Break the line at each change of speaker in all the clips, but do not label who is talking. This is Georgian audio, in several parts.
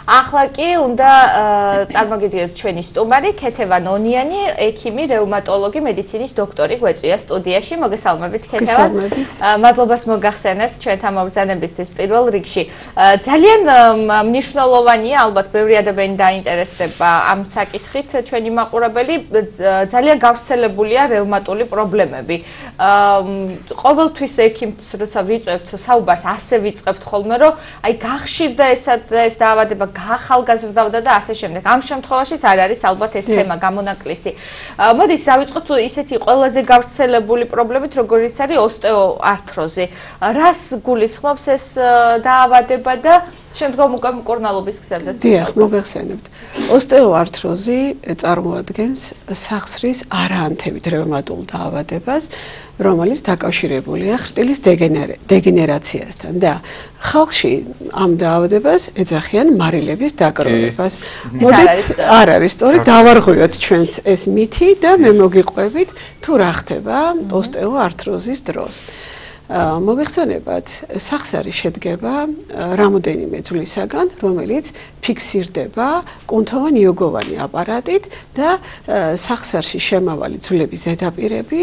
ახლა კი უნდა წარმოგიდგენთ ჩვენი სტუმარი ქეთევან ონიანი, ექიმი, რეუმატოლოგი, მედიცინის დოქტორი გვეწვია სტუდიაში. მოგესალმებით ქეთევან. მადლობას მოგახსენეთ ჩვენთან მობრძანებისთვის პირველ რიგში. ძალიან მნიშვნელოვანია, ალბათ ბევრი ადამიანი დაინტერესდება ამ საკითხით, ჩვენი მაყურებელი ძალიან გავრცელებულია რეუმატული პრობლემები. ყოველთვის ექიმს როცა ვიწევთ საუბარს, ასე ვიწყებთ ხოლმე, რომ აი გახშირდა ეს დაავადება, ახალგაზრდავდა და ასე შემდეგ. ამ შემთხვევაშიც არ არის ალბათ ეს თემა გამონაკლისი. მოდით დავიწყოთ ისეთი ყველაზე გავრცელებული პრობლემით, როგორიც არის ოსტეოართროზი. რას გულისხმობს ეს დაავადება და შემდგომ უკვე მკურნალობის გზებზეც
ვისაუბრებთ. მოგეხსენებთ. ოსტეოართროზი წარმოადგენს სახსრის არაანთებით რევმატულ დაავადებას, რომელიც დაკავშირებულია ხრტილის დეგენერაციასთან და ხალხში ამ დაავადებას ეძახიან მარილების დაკროვებას. მოდით არ არის სწორი, დავარღვიოთ ჩვენც ეს მითი და მე მოგიყვებით თუ რა ხდება ოსტეოართროზის დროს. მოგეხსენებათ, სახსარი შედგება რამოდენიმე ძვლისაგან, რომელიც ფიქსირდება კუნთოვან იოგოვანი აპარატით და სახსარში შემავალი ძვლების ზედაპირები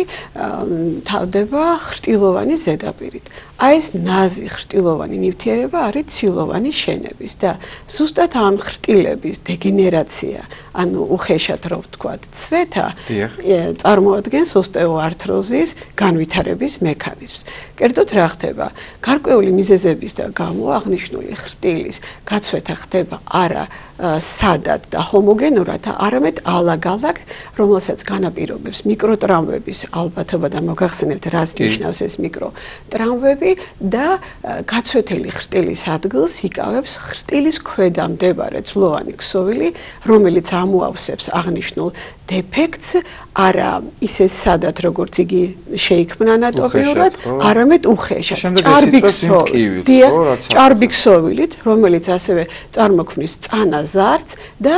თავდება ხრტილოვანი ზედაპირით. აი ეს ნაზი ხრტილოვანი ნივთიერება არის ცილოვანი შენების და ზუსტად ამ ხრტილების დეგენერაცია, ანუ უხეშად რო ვთქვათ, ცვეთა წარმოადგენს ოსტეოართროზის განვითარების მექანიზმს. კერძოდ რა ხდება? გარკვეული მიზეზების გამო აღნიშნული ხრტილის გაცვეთა ხდება არა სადად და ჰომოგენურად, არამედ ალაგ-ალაგ, რომელსაც განაპირობებს მიკროტრამვების ალბათობა და მოგახსენებთ, რას ნიშნავს ეს მიკროტრამვები და გაცვეთილი ხრტილის ადგილს იკავებს ხრტილის ქვედა მდებარე ძვლოვანი ქსოვილი, რომელიც ამოავსებს აღნიშნულ დეფექტს, არა ისე სადად, როგორც იგი შეიქმნა ანატომიურად, არამედ უხეშად, ჭარბი ქსოვილით, რომელიც ასევე წარმოქმნის წანაზარდს და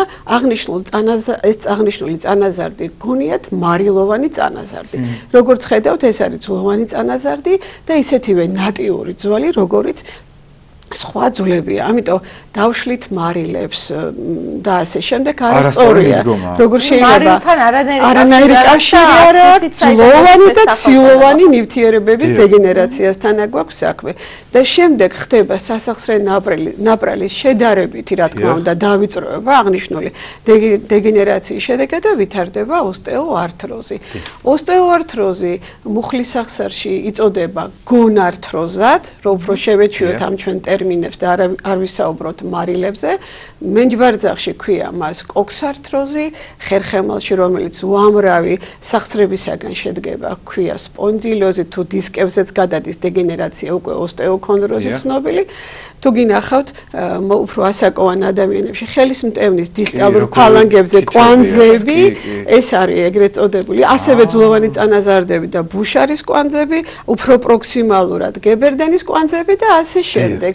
აღნიშნული წანაზარდი გონიათ მარილოვანი წანაზარდი. როგორც ხედავთ, ეს არის ძვლოვანი წანაზარდი და ისეთივე ნატიური ძვალი, როგორიც სხვა ძვლებია. ამიტომ დავშლით მარილებს და ასე შემდეგ არის სწორია. როგორ შეიძლება არანაირი კავშირი არ აქვს ძვლოვანი და ცილოვანი ნივთიერებების დეგენერაციასთან აგვაქვს საქმე. და შემდეგ ხდება სასახსრე ნაპრალის შედარებითი, რა თქმა უნდა, დავიწროება აღნიშნული დეგენერაციის შედეგად და ვითარდება ოსტეოართროზი. ოსტეოართროზი მუხლის სახსარში იწოდება გონართროზად, რო უფრო შევეჩვიოთ ამ ჩვენ ტერმინებს და არ ვისაუბროთ მარილებზე. მენჯბარძახში ქვია მას კოქსართროზი, ხერხემალში, რომელიც უამრავი სახსრებისაგან შედგება, ქვია სპონძილოზი, თუ დისკებზეც გადადის დეგენერაცია, უკვე ოსტეოქონდროზი ცნობილი. თუ გინახავთ, უფრო ასაკოვან ადამიანებში ხელის მტევნის დისტალურ ფალანგებზე კვანძები, ეს არის ეგრეთ წოდებული, ასევე ძვლოვანი წანაზარდები და ბუშარის კვანძები, უფრო პროქსიმალურად გებერდენის კვანძები და ასე შემდეგ.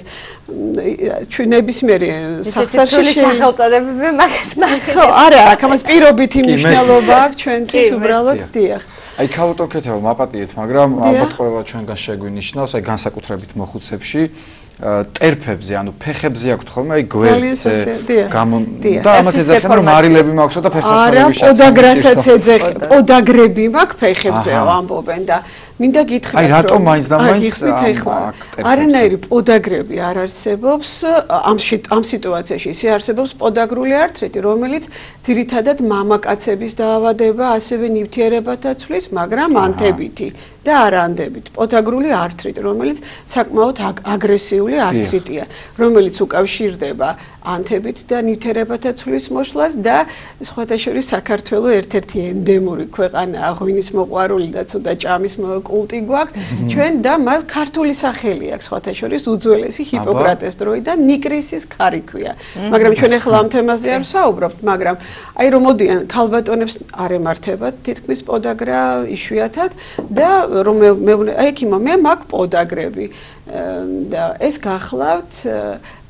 ჩვენ ნებისმიერი სახსარში
სახელწოდებები მაგას მაგას.
ხო, არა, აქ ამას პირობითი მნიშვნელობა აქვს ჩვენთვის უბრალოდ დიახ.
აი ქაუტო ქეთევან მაპატიეთ, მაგრამ ალბათ ყველა ჩვენგან შეგვინიშნავს, აი განსაკუთრებით მოხუცებში ტერფებზე, ანუ ფეხებზე აქვთ ხოლმე აი გვერდზე და ამას ეძახიან, რომ მარილები მაქვსო და ფეხსაცმელები შეცვლილი.
პოდაგრასაც ეძახიან, პოდაგრები მაქვს ფეხებზე ამბობენ და მინდა გითხრათ,
აი რატომ მაინც და მაინც
არანაირი პოდაგრები არ არსებობს ამ სიტუაციაში. ისე არსებობს პოდაგრული ართრიტი, რომელიც ძირითადად მამაკაცების დაავადება, ასევე ნივთიერებათა ცვლის, მაგრამ ანთებითი და არანდებით. პოდაგრული ართრიტი, რომელიც საკმაოდ აგრესიული ართრიტია, რომელიც უკავშირდება ანთებით და ნივთიერებათა ცვლის მოსვლას და სხვათა შორის საქართველოს ერთ-ერთი ენდემური ქვეყანაა, ღვინის მოყვარული და ცოტა ჭამის კულტი გვაქვს ჩვენ და მას ქართული სახელი აქვს, სხვათა შორის უძველესი ჰიპოკრატეს დროიდან ნიკრისის ქარი ქვია. მაგრამ ჩვენ ახლა ამ თემაზე არ ვსაუბრობთ, მაგრამ აი რომ მოდიან ქალბატონებს არ ემართებათ თითქმის პოდაგრა იშვიათად და რომ მე ექიმო მე მაქვს პოდაგრები და ეს გახლავთ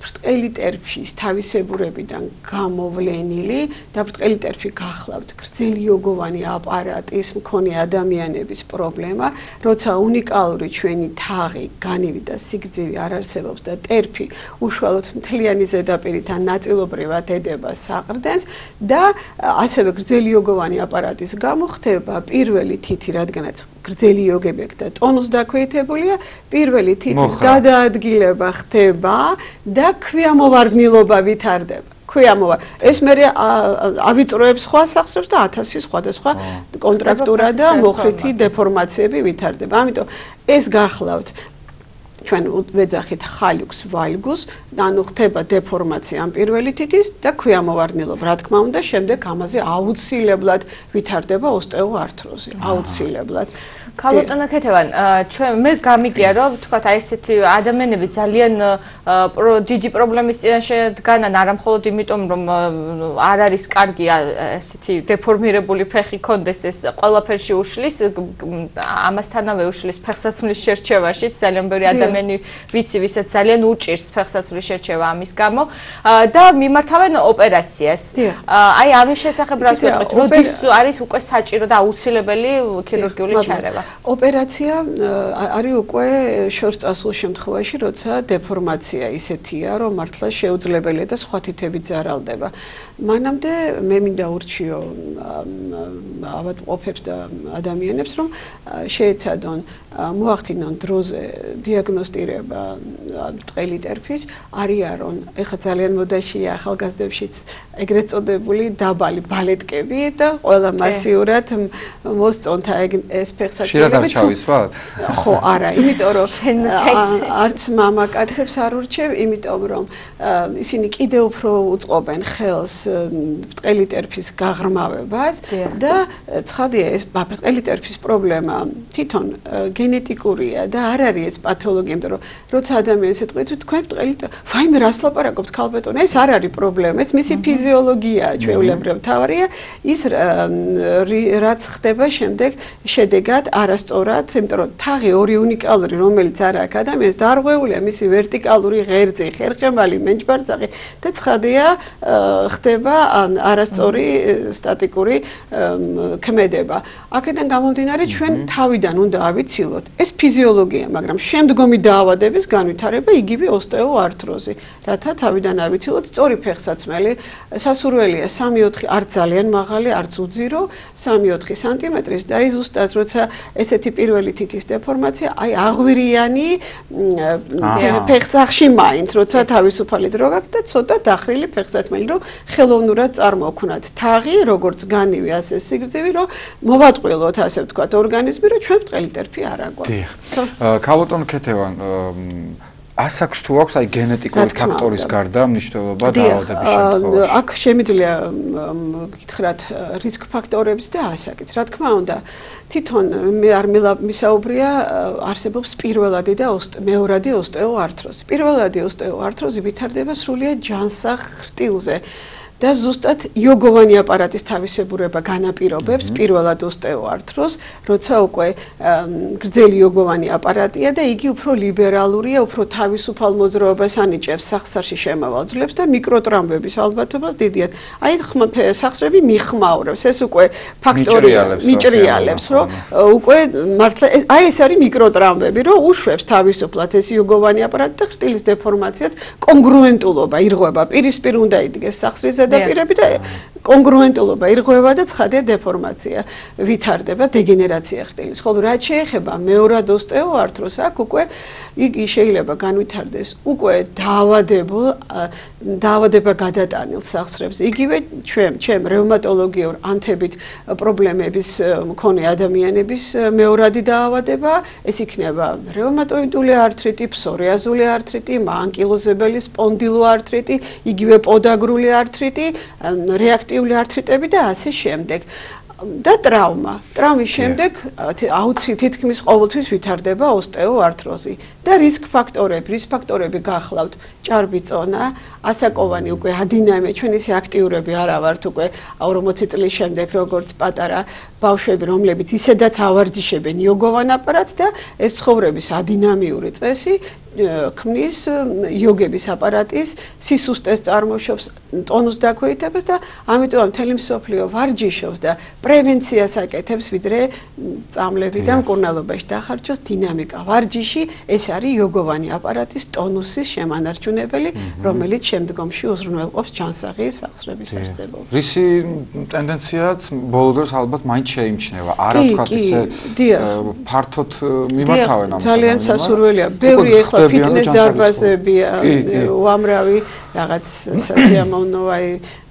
ბრტყელი ტერფის თავისებურებიდან გამოვლენილი და ბრტყელი ტერფი გახლავთ გრძელი იოგოვანი აპარატის მქონე ადამიანების პრობლემა, როცა უნიკალური ჩვენი თაღი, განივი და სიგრძივი არ არსებობს და ტერფი უშუალოდ მთლიანი ზედაპირით ან ნაწილობრივად ედება საყრდენს და ასევე გრძელი იოგოვანი აპარატის გამო ხდება პირველი თითი, რადგანაც გრძელი იოგები აქვს და ტონუს დაქვეითებულია, პირველი თითის გადაადგილება ხდება და ქვიამოვარდნილობა ვითარდება. ეს მე ავიწროებს სხვა სახსრებს და 1000 სხვადასხვა კონტრაქტურა და მოხრითი დეფორმაციები ვითარდება. ამიტომ ეს გახლავთ ჩვენ ვეძახით ხალიუქს ვალგუს, ანუ ხდება დეფორმაცია ამ პირველი თითის და ქვიამოვარდნილობა. რა თქმა უნდა, შემდეგ ამაზე აუცილებლად ვითარდება ოსტეოართროზი, აუცილებლად.
ქალბატონო ქეთევან, მე გამიგია რომ თქვათ აი ესეთი ადამიანები ძალიან დიდი პრობლემის წინაშე დგანან, არა მხოლოდ იმიტომ რომ არ არის კარგი ესეთი დეფორმირებული ფეხი კონდეს, ეს ყველაფერში უშლის, ამასთანავე უშლის ფეხსაცმლის შერჩევაშიც ძალიან ბევრი ადამიანი ვიცი, ვისაც ძალიან უჭირს ფეხსაცმლის შერჩევა ამის გამო და მიმართავენ ოპერაციას. აი ამის შესახებ რას ვეტყვით, როდის არის უკვე საჭირო და აუცილებელი ქირურგიული ჩარევა?
ოპერაცია არის უკვე შორს წასულ შემთხვევაში, როცა დეფორმაცია ისეთია, რომ მართლა შეუძლებელია და სხვა თითები ძარალდება. მანამდე მე მინდა ურჩიო ავადმყოფებს და ადამიანებს, რომ შეეცადონ მოახდინონ დროზე დიაგნოსტირება ბრტყელი ტერფის, არიარონ, ეხლა ძალიან მოდაშია ახალგაზრდებშიც ეგრეთ წოდებული დაბალი ბალეტკები და ყველა მასიურად მოსწონთ ეს ფეხსაცმელი. ხო, არა, იმიტომ რომ არც მამაკაცებს არ ურჩევ, იმიტომ რომ ისინი კიდევ უფრო უწყობენ ხელს ბრტყელი ტერფის გაღრმავებას და ცხადია ეს ბრტყელი ტერფის პრობლემა თვითონ გენეტიკურია და არ არის ეს პათოლოგია, იმიტომ რომ როცა ადამიანს ეთქვით, თქვენ ბრტყელი ვაიმე რას ლაპარაკობთ ქალბატონო, ეს არ არის პრობლემა, ეს მისი ფიზიოლოგიაა, ჩვეულებრივ თავარია, ის რაც ხდება შემდეგ შედეგად არასწორად, იმიტომ რომ თაღი ორი უნიკალური, რომელიც არ აქვს ადამიანს, დარღვეულია მისი ვერტიკალური ღერძი, ხერხემალი, მენჯბარწაღი და ცხადია ხდება არასწორი სტატიკური ქმედება. აქედან გამომდინარე ჩვენ თავიდან უნდა ავიცილოთ ეს ფიზიოლოგია, მაგრამ შემდგომი დაავადების განვითარება იგივე ოსტეოართროზი, რათა თავიდან ავიცილოთ სწორი ფეხსაცმელი, სასურველია 3-4 არ ძალიან მაღალი, არც უძირო, 3-4 სანტიმეტრის და ზუსტად როცა ესეთი პირველი თითის დეფორმაცია, აი აღვირიანი ფეხსახში მაინც, როცა თავისუფალი დრო გაქვს და ცოტა დახრილი ფეხსაცმელი, რომ ხელოვნურად წარმოვქვნათ თაღი, როგორც განივი, ასე სიგრძივი, რომ მოვატყვილოთ, ასე ვთქვათ, ორგანიზმი, რომ ჩვენ ბრტყელი ტერფი არ აგვაქვს.
ქალბატონო ქეთევან, ასაკს თუ აქვს აი გენეტიკური ფაქტორის გარდა მნიშვნელობა დაავადების შემთხვევაში?
აქ შემიძლია გითხრათ რისკ ფაქტორებს და ასაკიც. რა თქმა უნდა, თვითონ მე არ მისაუბრია არსებობს პირველადი და მეორადი ოსტეოართროზი. პირველადი ოსტეოართროზი ვითარდება სრულიად ჯანსაღ ხრტილზე. და ზუსტად იოგოვანი აპარატის თავისებურება განაპირობებს პირველად ოსტეოართროზს, როცა უკვე გრძელი იოგოვანი აპარატია და იგი უფრო ლიბერალურია, უფრო თავისუფალ მოძრაობას ანიჭებს, სახსარში შემავალ ძვლებს და მიკროტრამვების ალბათობას დიდიათ. აი სახსრები მიხმაურებს, ეს უკვე ფაქტორი მიჭრიალებს, რომ უკვე მართლა აი ეს არის მიკროტრამვები, რომ უშვებს თავისუფლად ეს იოგოვანი აპარატი და ხრტილის დეფორმაციაც კონგრუენტულობა ირღვევა, პირისპირ უნდა იდგეს სახსრის ზედაპირები და კონგრუენტულობა ირღვევა და ცხადია დეფორმაცია ვითარდება, დეგენერაცია ხტილის. ხოლო რაც შეეხება მეორად ოსტეოართროზს, აქ უკვე იგი შეიძლება განვითარდეს უკვე დაავადება გადატანილ სახსრებს. იგივე ჩემ რევმატოლოგიურ ანთებით პრობლემების მქონე ადამიანების მეორადი დაავადება, ეს იქნება რევმატოიდული ართრიტი, ფსორიაზული ართრიტი, მაანკილოზებელი სპონდილოართრიტი, იგივე პოდაგრული ართრიტი, რეაქტიული ართრიტები და ასე შემდეგ. და ტრამვის შემდეგ აუცილებლად თითქმის ყოველთვის ვითარდება ოსტეოართროზი და რისკ ფაქტორები გახლავთ ჭარბი წონა, ასაკოვანი უკვე ადინამია, ჩვენ ისე აქტიურები არა ვართ უკვე 40 წლის შემდეგ როგორც პატარა ბავშვები, რომლებიც ისედაც ავარჯიშებენ იოგოვან აპარატს და ეს ცხოვრების ადინამიური წესი ქმნის იოგების აპარატის სისუსტეს წარმოშობს, ტონუს დაქვეითებას და ამიტომ მთელი მსოფლიო ვარჯიშობს და პრევენციას აკეთებს, ვიდრე წამლები და მკურნალობაში დახარჯოს დინამიკა. ვარჯიში ეს არის იოგოვანი აპარატის ტონუსის შემანარჩუნებელი, რომელიც შემდგომში უზრუნველყოფს ჯანსაღი სახსრების არსებობას.
რისი ტენდენციაც ბოლო დროს ალბათ მაინც შეიმჩნევა. არა თქვა ისე ფართოდ მიმართავენ ამას.
ძალიან სასურველია. ბევრი ეხლა ფიტნეს დარბაზები, უამრავი რაღაც სასიამოვნო აი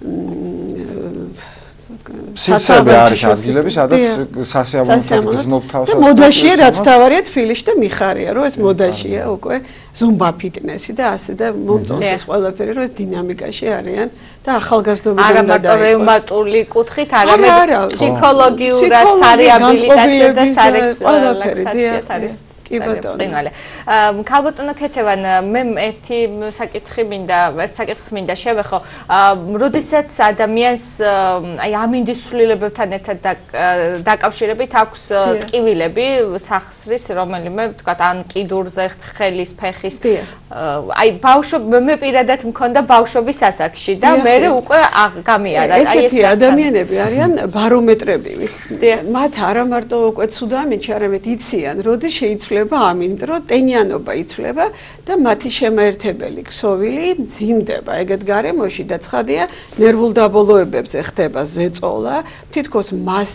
სიცები არის ადგილები, სადაც სასიამოვნო გზნობთავსა.
მოდაშია რაც თავარია თბილისში და მიხარია, რომ ეს მოდაშია უკვე ზუმბა ფიტნესი და ასე და მომწონს ეს ყველაფერი, რომ ეს დინამიკაში არიან და ახალგაზრდობიდან
არა მარტო რეუმატული კუთხით, არამედ ფსიქოლოგიურად, სარეაბილიტაციო და სარელაქსაციო არის. კი ბატონო. ქალბატონო ქეთევან, მე ერთი საკითხი მინდა შევეხო. როდესაც ადამიანს აი ამინდის ცვლილებებთან ერთად დაკავშირებით აქვს ტკივილები სახსრის, რომელიმე თქვა ან კიდურზე, ხელის, ფეხის. აი მე პირადად მქონდა ბავშვობის ასაკში და მე უკვე გამიარა.
აი ესეთი ადამიანები არიან ბარომეტრები. მათ არა მარტო უკვე ცუდა ამინდში, არამედ იციან, როდის შეიცვლება ამინდ, რომ ტენიანობა იცვლება და მათი შემაერთებელი ქსოვილი მძიმდება ეგეთ გარემოში და ცხადია ნერვულ დაბოლოებებზე ხდება ზეწოლა, თითქოს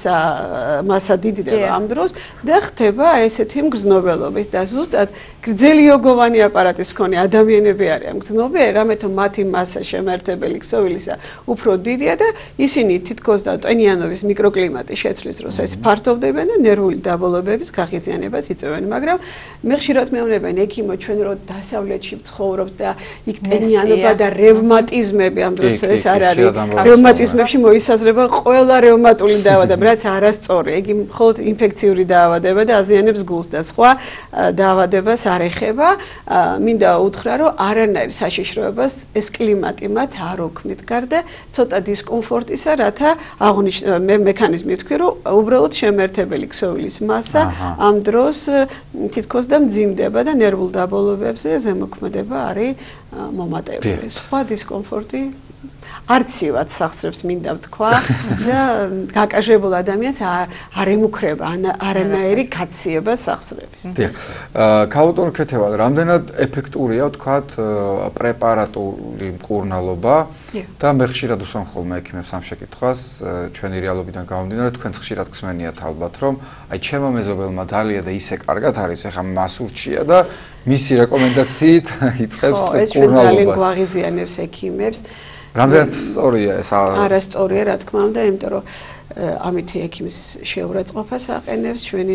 მასა დიდდება ამ დროს და ხდება ესეთი მგრძნობელობის და ზუსტად გრძელი იოგოვანი აპარატის მქონე ადამიანები არიან მგრძნობიერი, რამეთო მათი მასა შემაერთებელი ქსოვილისა უფრო დიდია და ისინი თითქოს და ტენიანობის მიკროკლიმატი შეცვლის დროს ეს ფართოვდებენ და ნერვული დაბოლოებების გაღიზიანებას იწვევენ, მაგრამ მე ხშირად მეუბნებიან ექიმო ჩვენ რო დასავლეთში ვცხოვრობთ და იქ ტენიანობა და რევმატიზმები ამ დროს ეს არ არის რევმატიზმებში მოისაზრება ყველა რევმატული დაავადება რაც არასწორი იგი მხოლოდ ინფექციური დაავადება და აზიანებს გულს და სხვა დაავადებას არ ეხება მინდა უთხრა რომ არანაირ საშიშროებას ეს კლიმატი მათ არ ოქმნით გარდა ცოტა დისკომფორტისა რათა აღნიშნე მე მექანიზმი ვთქვი რომ უბრალოდ შემაერთებელი ქსოვილის მასა ამ დროს თითქოს და მძიმდება და ნერვულ დაბოლოებებზე ზემოქმედება არის მომატებული. სხვა დისკომფორტი არცივად სახსრებს მინდა ვთქვა და გაკაშებულ ადამიანს არ ემუქრება არანაირი გაციება სახსრების.
დიახ. ქალბატონო ქეთევან, რამდენად ეფექტურია ვთქვათ პრეპარატული მკურნალობა და მე ხშირად უსვამ ხოლმე ექიმებს ამ შეკითხვას ჩვენი რეალობიდან გამომდინარე თქვენ ხშირად გსმენიათ ალბათ რომ აი ჩემო მეზობელმა დალია და ისე კარგად არის ეხა მას ურჩია და მისი რეკომენდაციით იწყებს მკურნალობას.
ეს ძალიან გვაღიზიანებს ექიმებს.
რამდენად სწორია ეს?
არასწორია რა თქმა უნდა, იმიტომ რომ ამით ექიმის შეურაცხყოფას აყენებს ჩვენი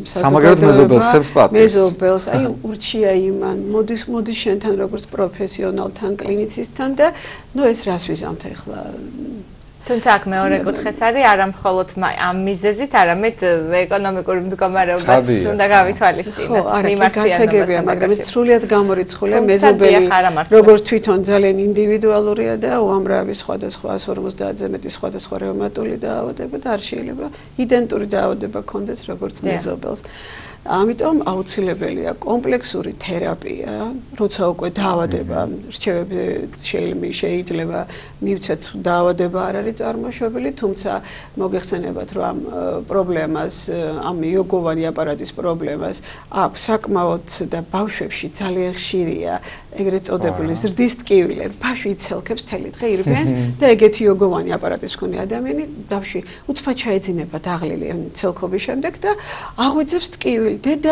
საზოგადოება მეზობელს, აი ურჩია იმან, მოდის შენთან როგორც პროფესიონალთან, კლინიცისტთან და ნუ ეს რას ვიზამთ ახლა
თუმცა აქ მეორე კუთხეც არის არა მხოლოდ ამ მიზეზით, არამედ ეკონომიკური მდგომარეობაც უნდა გავითვალისწინოთ.
გასაგებია, მაგრამ ეს სრულიად გამორიცხულია მეზობელი, როგორც თვითონ ძალიან ინდივიდუალურია და უამრავი სხვადასხვა 150-ზე მეტი სხვადასხვა რევმატული დაავადება და არ შეიძლება identური დაავადება ქონდეს როგორც მეზობელს. ამიტომ აუცილებელია კომპლექსური თერაპია, როცა უკვე დაავადება რჩევები შეიძლება მივცეთ დაავადება არ არის წარმოშობილი, თუმცა მოგეხსენებათ რომ ამ პრობლემას, ამ იოგოვანი აპარატის პრობლემას აქვს საკმაოდ და ბავშვებში ძალიან ხშირია ეგრეთ წოდებული ზრდის ტკივილები, ბავშვი იცელქებს მთელი დღე ირბენს და ეგეთი იოგოვანი აპარატის მქონე ადამიანი ბავშვი უცბად ჩაეძინება დაღლილი ცელქობის შემდეგ და აღვიძებს ტკივილი. დედა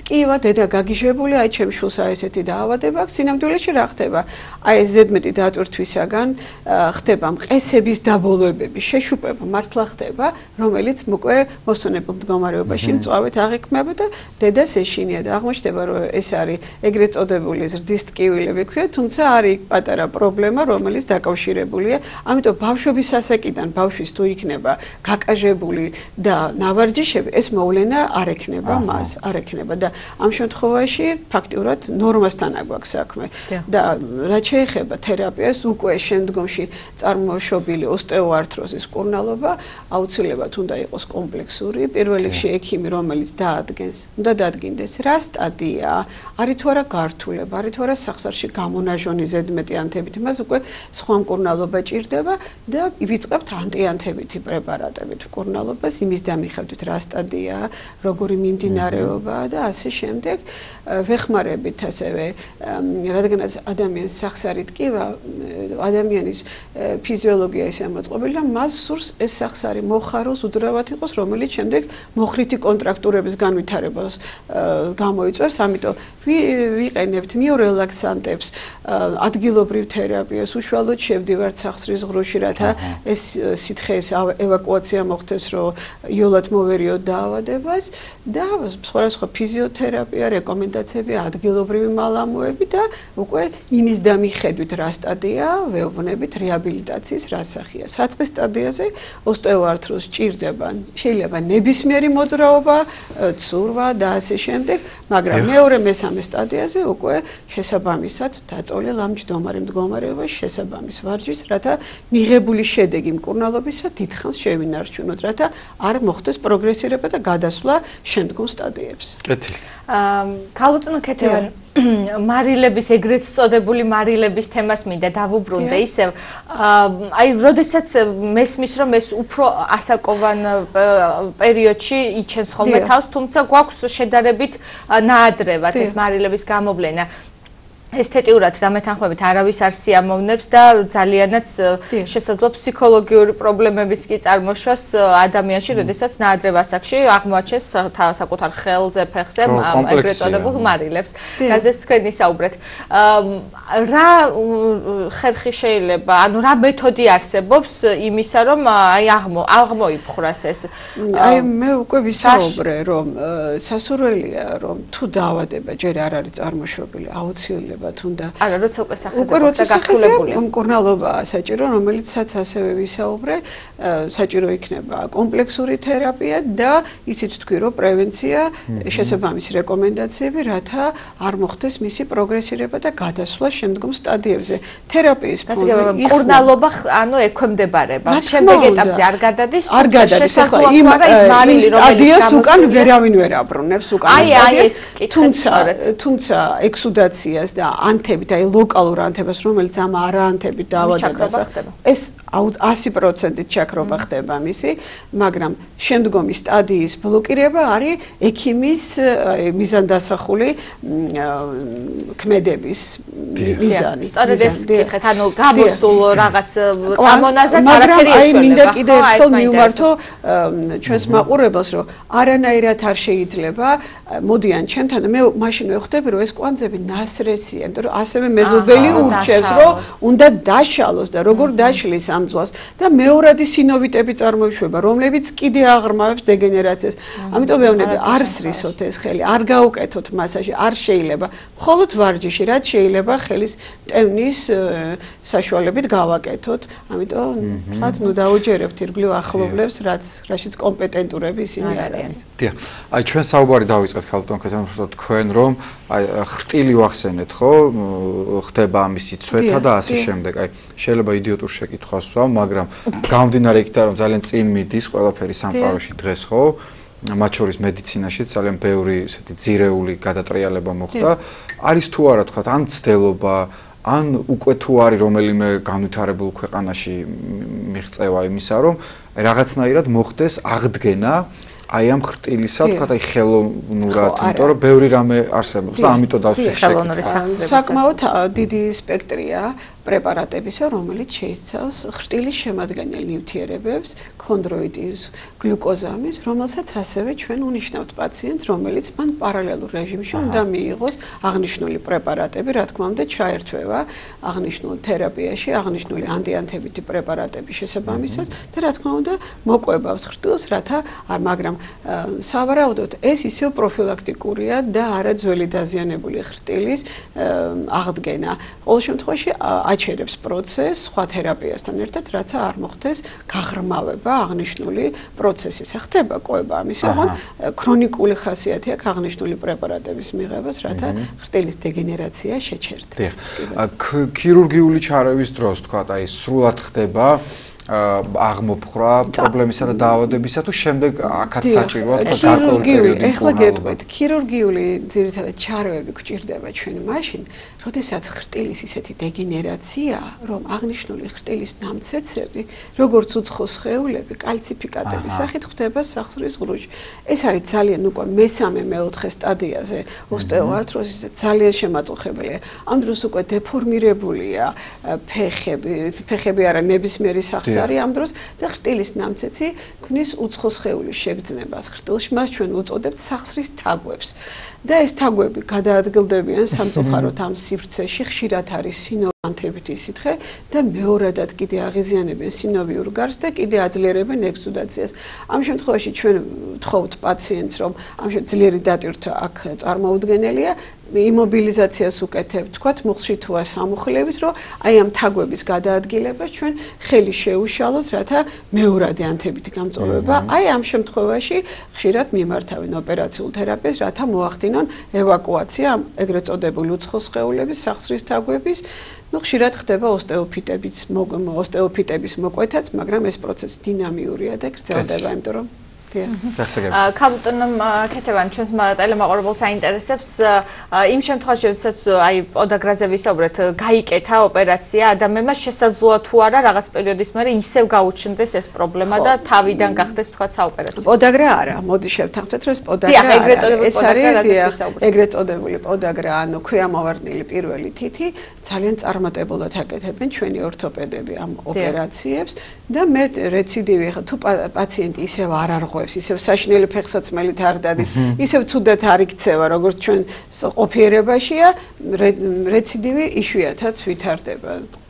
ტკივა, დედა გაგიჟებული, აი ჩემ შულსა ესეთი დაავადება აქვს, სინამდვილეში რა ხდება? აი ეს ზედმეტი დატვირთვისაგან ხდება მყესების დაბოლოებები, შეშუპება მართლა ხდება, რომელიც უკვე მოსონებულ მდგომარეობაში მწვავედ აღიქმება და დედას ეშინია და აღმოჩნდება, რომ ეს არის ეგრეთ წოდებული ზრდის ტკივილები ქვია, თუმცა არის პატარა პრობლემა, რომელიც დაკავშირებულია, ამიტომ ბავშვობის ასაკიდან ბავშვის თუ იქნება გაკაჟებული და ნავარჯიშები, ეს მოვლენა არ ექნება მას, არ ექნება და ამ შემთხვევაში ფაქტიურად ნორმასთან აგვაქვს საქმე. და რაც შეეხება თერაპიას, უკვე შემდგომში წარმოშობილი ოსტეოართროზის მკურნალობა აუცილებლად უნდა იყოს კომპლექსური. პირველ რიგში ექიმი, რომელიც დაადგენს, უნდა დადგინდეს რა სტადიაა, არის თუ არა გართულება, არის თუ არა სახსარში გამონაჟონი ზედმეტი ანთებით, მას უკვე სხვა მკურნალობა ჭირდება და ვიწყებთ ანტიანთებითი პრეპარატებით მკურნალობას, იმის დამიხევით რა სტადიაა, როგორი მიმდინარეობაა და ასე შემდეგ. ვეხმარებით ასევე, რადგანაც ადამიანს სახსარი ტკივა, ადამიანის ფიზიოლოგია ისე მოწყობილი და მას სურს ეს სახსარი მოხაროს, უძრავად იყოს, რომელიც შემდეგ მოხრითი კონტრაქტურების განვითარებას გამოიწვევს, ამიტომ ვიყენებთ მიორელაქსანტებს, ადგილობრივ თერაპიას, უშუალოდ შევდივართ სახსრის ღრუში, რათა ეს სითხეს ევაკუაცია მოხდეს, რომ იოლად მოვერიოთ დაავადებას და სხვადასხვა ფიზიოთერაპია, რეკომენდაციები, ადგილობრივი მალამოები და უკვე იმის დამიხედვით რა სტადიაა, ვეუბნებით რეაბილიტაციის რა სახეა. საწყის სტადიაზე ოსტეოართროზს ჭირდება, შეიძლება ნებისმიერი მოძრაობა, ცურვა და ასე შემდეგ, მაგრამ მეორე მესამე სტადიაზე უკვე შესაბამისად დაწოლილ ამ მჯდომარე მდგომარეობაში შესაბამის ვარჯიშს, რათა მიღებული შედეგი მკურნალობისა დიდხანს შევინარჩუნოთ, რათა არ მოხდეს პროგრესირება და გადასვლა შემდგომ სტადიებს.
კეთილი.
ქალბატონო ქეთევან, მარილების ეგრეთ წოდებული მარილების თემას მინდა დავუბრუნდე ისევ. აი, როდესაც მესმის რომ ეს უფრო ასაკოვან პერიოდში იჩენს ხოლმე თავს, თუმცა გვაქვს შედარებით ნაადრევად ეს მარილების გამოვლენა. ესთეტიურად დამეთანხმებით არავის არ სიამოვნებს და ძალიანაც შესაძლოა ფსიქოლოგიური პრობლემებიც კი წარმოშვას ადამიანში, როდესაც ნაადრევ ასაკში აღმოაჩენს საკუთარ ხელზე, ფეხზე ეგრეთ წოდებულ მარილებს. გაზეთს თქვენ ისაუბრეთ. რა ხერხი შეიძლება, ანუ რა მეთოდი არსებობს იმისა, რომ აი აღმოიფხვრას ეს?
აი მე უკვე ვისაუბრე, რომ სასურველია, რომ თუ დაავადება ჯერ არ არის წარმოშობილი, აუცილებლად თუნდა.
არა, როცა უკვე სახეზე გახსოვებულია.
მკურნალობაა საჭირო, რომელიცაც ასევე ვისაუბრე, საჭირო იქნება კომპლექსური თერაპია და იცით თქვი, რომ პრევენცია, შესაბამისი რეკომენდაციები, რათა არ მოხდეს მისი პროგრესირება და გადასვლა შემდგომ სტადიებზე. თერაპიის
ფონზე მკურნალობა ანუ ექვემდებარება. შემდეგ ეტაპზე არ გადადის, შესაძლოა იმ
სტადიას უკან ვერავინ ვერ აბრუნებს უკან სტადიას. თუმცა ექსუდაციას და ანთებით, აი ლოკალურ ანთებას, რომელიც ამ არაანთებით დაავადებას, ეს 100%-ით ჩაქრობა ხდება მისი, მაგრამ შემდგომი სტადიის ბლოკირება არის ექიმის მიზანდასახული ქმედების მიზანი.
სწორედ ეს კითხეთ, ანუ გამოსულ რაღაც წამონაზარს არაფერი
ეშველება. აი მინდა კიდე ერთხელ მივმართო ჩვენს მაყურებელს, რომ არანაირად არ შეიძლება მოდიან ჩემთან და მე მაშინ ვხვდები, რომ ეს კვანძები ნასრესია, იმიტომ რომ ასევე მეზობელი ურჩევს, რომ უნდა დაშალოს და როგორ დაშლის ამ ძვალს და მეორადი სინოვიტები წარმოიშვება, რომლებიც კიდე აღრმავებს დეგენერაციას. ამიტომ ვეუბნები, არ სრისოთ ეს ხელი, არ გაუკეთოთ მასაჟი, არ შეიძლება. მხოლოდ ვარჯიში, რაც შეიძლება ხელის ტევნის საშუალებით გავაკეთოთ. ამიტომ თქვათ, ნუ დაუჯერებთ ირგვლივ ახლობლებს, რაშიც კომპეტენტურები ისინი არიან.
დიახ. აი ჩვენ საუბარი დავიწყეთ ქალბატონ ქეთევან, თქვენ რომ აი ხრტილი ვახსენეთ, ხო? ხდება ამისი ცვეთა და ასე შემდეგ. აი შეიძლება იდიოტურ შეკითხვას ვსვამ, მაგრამ გამომდინარე იქიდან რომ ძალიან წინ მიდის ყველაფერი სამყაროში დღეს, ხო? მათ შორის მედიცინაში ძალიან ბევრი ესეთი ძირეული გადატრიალება მოხდა. არის თუ არა თქვა, ან ცდელობა, ან უკვე თუ არის რომელიმე განვითარებულ ქვეყანაში მიღწევა იმისა, რომ რაღაცნაირად მოხდეს აღდგენა აი ამ ხრტილისა, თქვა, აი ხელოვნურად, იმიტომ რომ ბევრი რამე არსებობს და ამიტომ დავსვი
ხელოვნური სახსრება.
საკმაოდ დიდი სპექტრია პრეპარატებისა, რომელიც შეიცავს ხრტილის შემადგენელ ნივთიერებებს, ქონდროიტის, გლუკოზამის, რომელსაც ასევე ჩვენ უნიშნავთ პაციენტს, რომელიც მან პარალელურ რეჟიმში უნდა მიიღოს აღნიშნული პრეპარატები, რა თქმა უნდა, ჩაერთვება აღნიშნულ თერაპიაში, აღნიშნული ანტიანთებითი პრეპარატების შესაბამისად და რა თქმა უნდა, მოყვებავს ხრტილს, რათა მაგრამ სავარაუდოდ ეს ისევ პროფილაქტიკურია და არა ძველი დაზიანებული ხრტილის აღდგენა. ყოველ შემთხვევაში აჩერებს პროცესს სხვა თერაპიასთან ერთად, რაც არ მოხდეს გაღრმავება აღნიშნული პროცესის. ხდება ყვება, ამის ოღონდ ქრონიკული ხასიათი აქვს აღნიშნული პრეპარატების მიღებას, რათა ხრტილის დეგენერაცია შეჩერდეს.
ქირურგიული ჩარევის დროს, თქვა, აი სრულად ხდება აღმოფხვრა პრობლემისა და დაავადებისა თუ შემდეგ აქაც საჭიროა გარკვეული პერიოდი.
ეხლა გეტყვით, ქირურგიული ძირითადად ჩარევები გვჭირდება ჩვენ მაშინ, როდესაც ხრტილის ისეთი დეგენერაცია, რომ აღნიშნული ხრტილის ნამცეცები, როგორც უცხო სხეულები, კალციფიკატების სახით ხდება სახსრის ღრუში. ეს არის ძალიან უკვე მესამე მეოთხე სტადიაზე ოსტეოარტროზისა, ძალიან შემაწუხებელია. ამ დროს უკვე დეფორმირებულია ფეხები არა ნებისმიერი სახსრი არის ამ დროს და ხრტილის ნამცეცი ქმნის უცხო სხეულის შეგრძნებას ხრტილში, მას ჩვენ უწოდებთ სახსრის თაგვებს. და ეს თაგვები გადაადგილდებიან სამწუხაროდ ამ სივრცეში, ხშირად არის სინოვანთებითი სითხე და მეორადად კიდე აღიზიანებენ სინოვიურ გარს და კიდე აძლიერებენ ექსუდაციას. ამ შემთხვევაში ჩვენ ვთხოვთ პაციენტს, რომ ამ ძლიერი დატვირთვა აქ წარმოუდგენელია, იმობილიზაციას უკეთებთ, თქვათ, მუხლში თუ სამუხლებით, რომ აი ამ თაგვების გადაადგილებას ჩვენ ხელი შეუშალოთ, რათა მეორადი ანთებითი გამწვავება, აი ამ შემთხვევაში ხშირად მიმართავენ ოპერაციულ თერაპიას, რათა მოახდინონ ევაკუაცია ეგრეთ წოდებული უცხო სხეულების, სახსრის თაგვების, ну ხშირად ხდება ოსტეოფიტების მოკვეთაც, მაგრამ ეს პროცესი დინამიურია და გრძელდება, იმიტომ რომ
ქალბატონო ქეთევან ჩვენს ტელემაყურებელს აინტერესებს იმ შემთხვევაში, როდესაც აი პოდაგრაზე ვისაუბრეთ, გაიკეთა ოპერაცია, ადამიანმა შესაძლოა თუ არა რაღაც პერიოდის მერე ისევ გაუჩნდეს ეს პრობლემა და თავიდან გახდეს თქვა საოპერაციო.
პოდაგრა არა, მოდი შევთანხმდეთ, რომ ეს პოდაგრა არა. ეს არის ეგრეთ წოდებული პოდაგრა, ანუ ქვეამოვარდნილი პირველი თითი, ძალიან წარმატებულად აკეთებენ ჩვენი ორთოპედები ამ ოპერაციებს და მე რეციდივი ხა თუ პაციენტი ისევ არ არღვევს, ისევ საშინელი ფეხსაცმელით არ დადის, ისევ ცუდად არ იქცევა, როგორც ჩვენ ყოფიერებაშია, რეციდივი იშვიათად ვითარდება.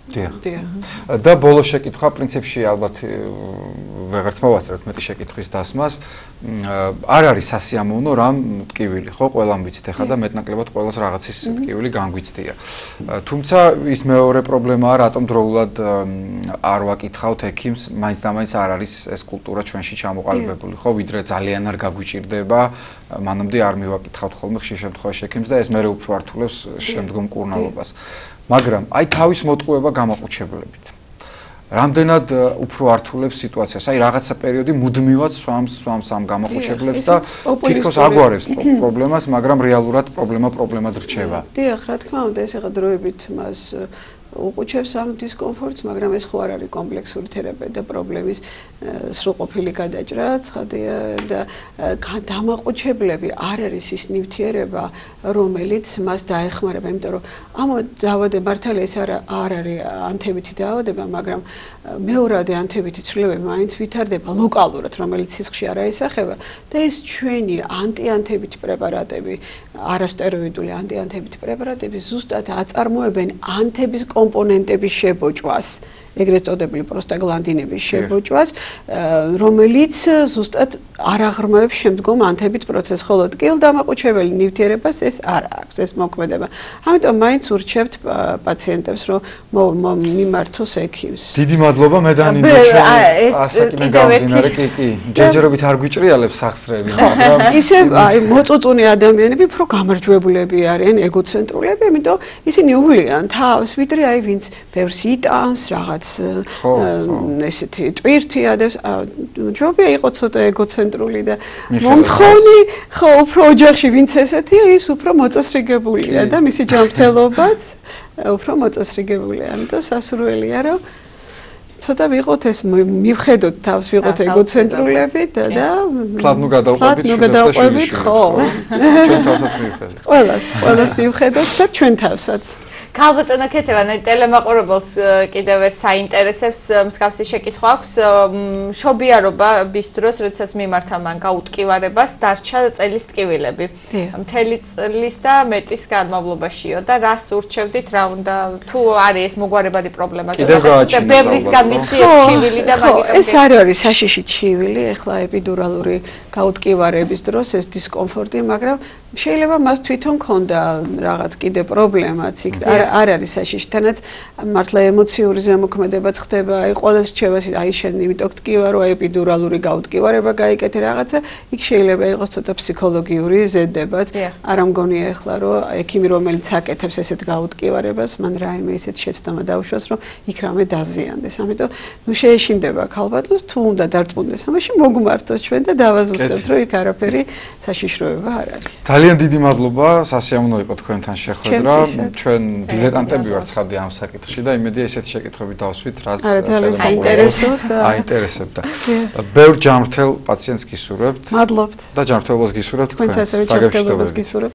და ბოლო შეკითხვა პრინციპში ალბათ ვეღარც მოვასწრებთ მეტი შეკითხვის დასმას. არ არის სასიამოვნო რამ ტკივილი, ხო, ყველამ ვიცით ახლა და მეტნაკლებად ყველას რაღაცის ტკივილი განგვიცდია. თუმცა ის მეორე პრობლემაა, რატომ დროულად არ ვაკითხავთ ექიმს, მაინც და მაინც არ არის ეს კულტურა ჩვენში ჩამოყალიბებული, ხო, ვიდრე ძალიან არ გაგვიჭირდება, მანამდე არ მივაკითხავთ ხოლმე ხშირ შემთხვევაში ექიმს და ეს მერე უფრო ართულებს შემდგომ მკურნალობას. მაგრამ აი თავის მოტყუება გამოყუჩებლებით. რამდენად უფრო ართულებს სიტუაციას, აი რაღაცა პერიოდი მუდმივად სვამს ამ გამოყუჩებლებს და თითქოს აგვარებს პრობლემას, მაგრამ რეალურად პრობლემად რჩება.
დიახ, რა თქმა უნდა, ეს ახლა დროებით მას უყუჩებს ამ დისკომფორტს, მაგრამ ეს ხო არ არის კომპლექსური თერაპია და პრობლემის სრულყოფილი გადაჭრა, ცხადია და დამაყუჩებლები არ არის ის ნივთიერება, რომელიც მას დაეხმარება, იმიტომ რომ ამ დაავადება მართალია ეს არ არის ანთებითი დაავადება, მაგრამ მეორადი ანთებითი ცვლილებები მაინც ვითარდება ლოკალურად, რომელიც სისხლში არ აისახება და ეს ჩვენი ანტიანთებითი პრეპარატები, არასტეროიდული ანტიანთებითი პრეპარატები ზუსტად აწარმოებენ ანთების კომპონენტების შებოჭვას, ეგრეთ წოდებული პროსტაგლანდინების შებოჭვას, რომელიც ზუსტად არ აღრმავებს შემდგომ ანთებით პროცესს, ხოლო ტკივილდამაყუჩებელი ნივთიერებას ეს არ აქვს, ეს მოქმედება. ამიტომ მაინც ურჩევთ პაციენტებს, რომ მიმართოს ექიმს.
დიდი მადლობა, მე დანინო ჩვენ ასაკიდან გამდინარე, კი, ჯერჯერობით არ გვიჭრიალებს სახსრები, მაგრამ
ისე აი მოწუწუნე ადამიანები უფრო გამარჯვებულები არიან, ეგოცენტრულები, იმიტომ ისინი უვლიან თავს, ვიდრე აი ვინც ბევრს იტანს, რაღაც ესეთი ტვირთი ადევს, ჯობია იყო ცოტა ეგოცენტრული და მომთხოვნი, ხო, უფრო ოჯახში ვინც ესეთია, ის უფრო მოწესრიგებულია და მისი ჯანმრთელობაც უფრო მოწესრიგებულია, ამიტომ სასურველია, რომ ცოტა ვიყოთ ეს მივხედოთ თავს, ვიყოთ ეგოცენტრულები და
თლად ნუ გადავყვებით,
ხო.
ჩვენ თავსაც მივხედოთ.
ყველას მივხედოთ და ჩვენ თავსაც.
ქალბატონო ქეთევან, ტელემაყურებელს კიდევ ერთ საინტერესებს მსგავსი შეკითხვა აქვს. მშობიარობის დროს, როდესაც მიმართა მან გაუტკივარებას, დარჩა წელის ტკივილები. მთელი წლის და მეტის განმავლობაშიო და რას ურჩევდით, რა უნდა თუ არის ეს მოგვარებადი პრობლემა? და ბევრისგან მიცი ეს ჩივილი და მაგიტომ
ეს არის საშიში ჩივილი, ეხლა ეპიდურალური გაუტკივარების დროს ეს დისკომფორტი, მაგრამ შეიძლება მას თვითონ ქონდა რაღაც კიდე პრობლემაც იქ არ არის საშიში, თანაც მართლა ემოციური ზემოქმედებაც ხდება, აი ყველას რჩება, აი შენ იმიტომ გტკივარო, აი ეპიდურალური გაუტკივარება გაიკეთე რაღაცა, იქ შეიძლება იყოს ცოტა ფსიქოლოგიური ზედებაც, არ ამგონია ეხლა რომ ექიმი რომელიც აკეთებს ესეთ გაუტკივარებას, მან რაიმე ისეთ შეცდომა დაუშვას, რომ იქ რამე დაზიანდეს. ამიტომ ნუ შეეშინდება ქალბატონს, თუ უნდა დარწმუნდეს ამაში, მოგმართოთ ჩვენ და დავაზუსტებთ, რომ იქ არაფერი საშიშროება არ არის.
ძალიან დიდი მადლობა, სასიამოვნო იყო თქვენთან შეხვედრა. ჩვენ დილეტანტები ვართ ცხადია ამ საკითხში და იმედია ესეთი შეკითხვები დავსვით, რაც აინტერესებდა. ბევრ ჯანმრთელ პაციენტს გისურვებთ.
მადლობთ.
და ჯანმრთელობას გისურვებთ
თქვენს. თქვენც ასევე ჯანმრთელობას გისურვებთ.